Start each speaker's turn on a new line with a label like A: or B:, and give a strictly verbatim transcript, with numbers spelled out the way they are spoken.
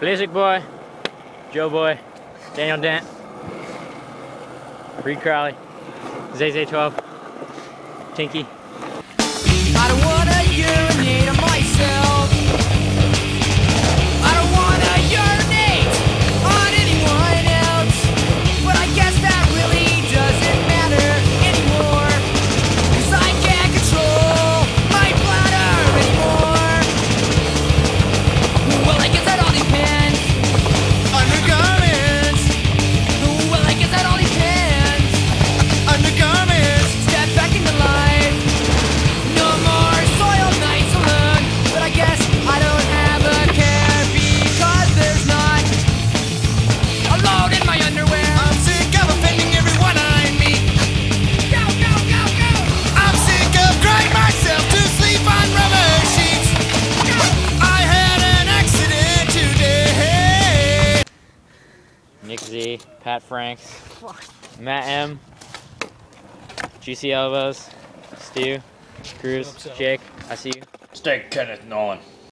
A: Basic Boy, Joe Boy, Daniel Dent, Reed Crowley, Zay Zay twelve, Tinky.
B: I don't wanna urinate on myself. I don't wanna urinate on anyone else. But I guess that really doesn't matter anymore, 'cause I can't control my bladder anymore. Well, I guess that all depends. Undergarments. Well, I guess that all depends. Undergarments. Step back into life. No more soiled nights alone. But I guess I don't have a care, because there's not a load in my underwear. I'm sick of offending everyone I meet. Go, go, go, go. I'm sick of crying myself to sleep on rubber sheets. Go. I had an accident today.
A: Nick Z, Pat Franks, Matt M, Juicy Elbows, Stu, Cruz, Jake, I see you.
C: Stay Kenneth Nolan.